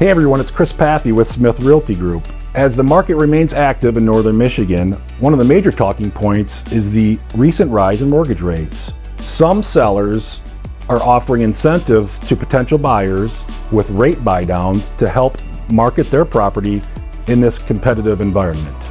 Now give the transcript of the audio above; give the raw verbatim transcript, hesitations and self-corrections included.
Hey everyone, it's Chris Paffi with Smith Realty Group. As the market remains active in northern Michigan, one of the major talking points is the recent rise in mortgage rates. Some sellers are offering incentives to potential buyers with rate buydowns to help market their property in this competitive environment.